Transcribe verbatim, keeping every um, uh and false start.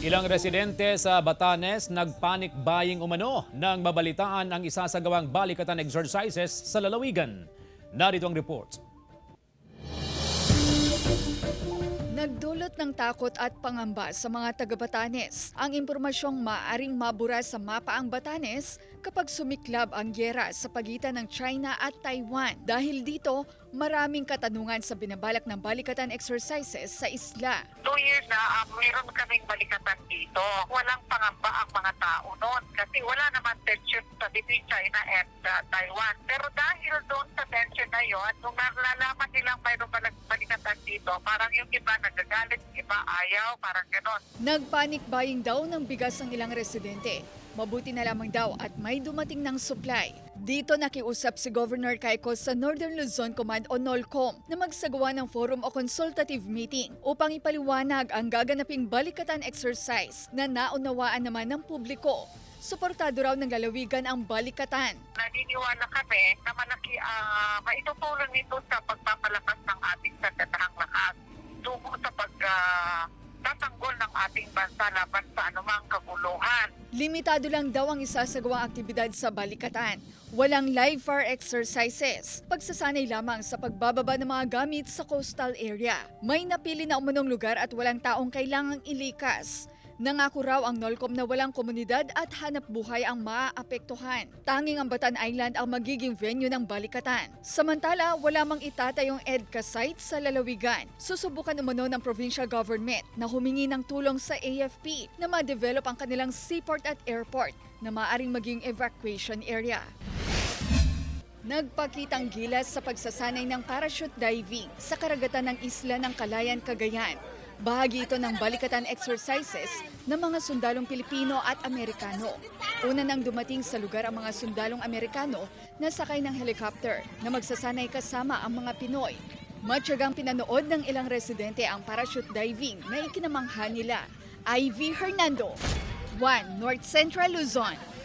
Ilang residente sa Batanes nagpanic buying umano nang mabalitaan ang isasagawang balikatan exercises sa lalawigan. Narito ang report. Nagdulot ng takot at pangamba sa mga taga-Batanes ang impormasyong maaring mabura sa mapa ang Batanes kapag sumiklab ang gyera sa pagitan ng China at Taiwan. Dahil dito, maraming katanungan sa binabalak ng balikatan exercises sa isla. Two years na, um, mayroon kaming balikatan dito. Walang pangamba ang mga tao noon kasi wala naman tension sa between China and uh, Taiwan. Pero dahil doon sa tension na yun, nung nalalaman nilang mayroon balikatan dito, parang yung iba nagagalit, iba ayaw, parang gano'n. Nagpanic buying daw ng bigas ang ilang residente. Mabuti na lamang daw at may dumating ng supply. Dito nakiusap si Governor Cayco sa Northern Luzon Command o NOLCOM na magsagawa ng forum o consultative meeting upang ipaliwanag ang gaganaping balikatan exercise na naunawaan naman ng publiko. Suportado raw ng lalawigan ang balikatan. Naniniwala kami na malaki uh, maitutulong nito sa pagpapalakas ng ating sandatahang lakas tungo sa pag uh, tatanggol ng ating bansa laban sa anumang kaguluhan. Limitado lang daw ang isasagawang aktibidad sa balikatan. Walang live fire exercises. Pagsasanay lamang sa pagbababa ng mga gamit sa coastal area. May napili na umunong lugar at walang taong kailangang ilikas. Nangako raw ang NOLCOM na walang komunidad at hanap buhay ang maaapektuhan. Tanging ang Batan Island ang magiging venue ng balikatan. Samantala, wala mang itatayong EDCA site sa lalawigan. Susubukan umano ng provincial government na humingi ng tulong sa A F P na ma-develop ang kanilang seaport at airport na maaaring maging evacuation area. Nagpakitang gilas sa pagsasanay ng parachute diving sa karagatan ng isla ng Calayan, Cagayan. Bahagi ito ng balikatan exercises ng mga sundalong Pilipino at Amerikano. Una nang dumating sa lugar ang mga sundalong Amerikano na sakay ng helicopter na magsasanay kasama ang mga Pinoy. Matyagang pinanood ng ilang residente ang parachute diving na ikinamangha nila. Ivy Hernando, One North Central Luzon.